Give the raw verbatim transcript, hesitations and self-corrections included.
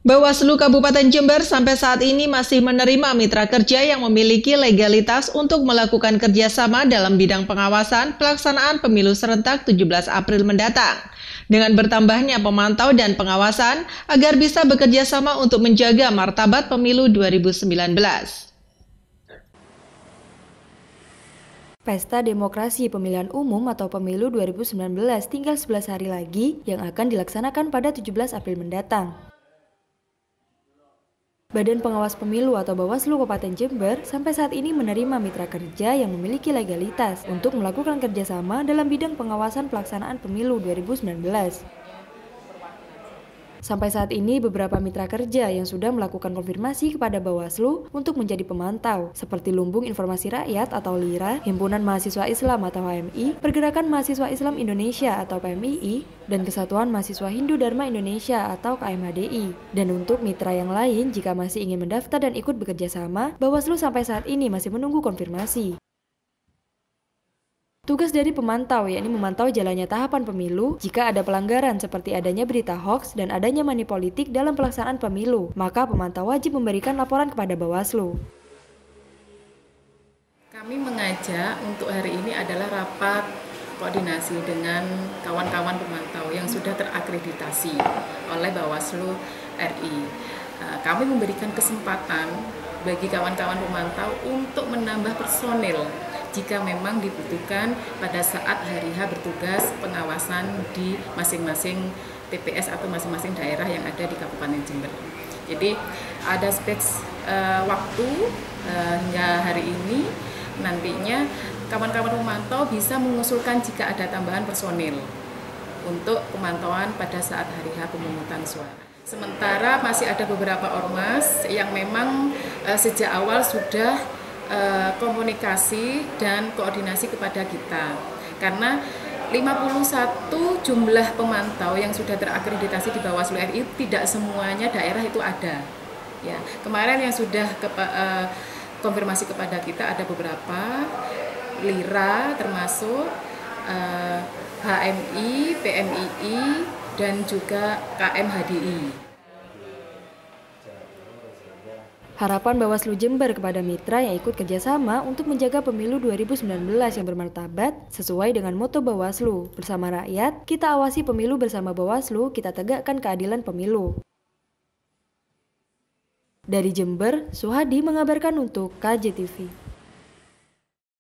Bawaslu Kabupaten Jember sampai saat ini masih menerima mitra kerja yang memiliki legalitas untuk melakukan kerjasama dalam bidang pengawasan pelaksanaan pemilu serentak tujuh belas April mendatang. Dengan bertambahnya pemantau dan pengawasan agar bisa bekerja sama untuk menjaga martabat pemilu dua ribu sembilan belas. Pesta Demokrasi Pemilihan Umum atau Pemilu dua ribu sembilan belas tinggal sebelas hari lagi yang akan dilaksanakan pada tujuh belas April mendatang. Badan Pengawas Pemilu atau Bawaslu Kabupaten Jember sampai saat ini menerima mitra kerja yang memiliki legalitas untuk melakukan kerjasama dalam bidang pengawasan pelaksanaan pemilu dua ribu sembilan belas. Sampai saat ini beberapa mitra kerja yang sudah melakukan konfirmasi kepada Bawaslu untuk menjadi pemantau, seperti Lumbung Informasi Rakyat atau LIRA, Himpunan Mahasiswa Islam atau H M I, Pergerakan Mahasiswa Islam Indonesia atau P M I I, dan Kesatuan Mahasiswa Hindu Dharma Indonesia atau K M H D I. Dan untuk mitra yang lain, jika masih ingin mendaftar dan ikut bekerja sama, Bawaslu sampai saat ini masih menunggu konfirmasi. Tugas dari pemantau yakni memantau jalannya tahapan pemilu. Jika ada pelanggaran seperti adanya berita hoaks dan adanya money politik dalam pelaksanaan pemilu, maka pemantau wajib memberikan laporan kepada Bawaslu. Kami mengajak untuk hari ini adalah rapat koordinasi dengan kawan-kawan pemantau yang sudah terakreditasi oleh Bawaslu R I. Kami memberikan kesempatan bagi kawan-kawan pemantau untuk menambah personil jika memang dibutuhkan pada saat hari H bertugas pengawasan di masing-masing T P S atau masing-masing daerah yang ada di Kabupaten Jember. Jadi ada space uh, waktu uh, hingga hari ini, nantinya kawan-kawan pemantau bisa mengusulkan jika ada tambahan personil untuk pemantauan pada saat hari H pemungutan suara. Sementara masih ada beberapa ormas yang memang uh, sejak awal sudah uh, komunikasi dan koordinasi kepada kita. Karena lima puluh satu jumlah pemantau yang sudah terakreditasi di Bawaslu R I tidak semuanya daerah itu ada. Ya, kemarin yang sudah ke, uh, konfirmasi kepada kita ada beberapa LIRA termasuk uh, H M I, P M I I, dan juga K M H D I. Harapan Bawaslu Jember kepada mitra yang ikut kerjasama untuk menjaga pemilu dua ribu sembilan belas yang bermartabat sesuai dengan moto Bawaslu, bersama rakyat, kita awasi pemilu bersama Bawaslu, kita tegakkan keadilan pemilu. Dari Jember, Suhadi mengabarkan untuk K J T V.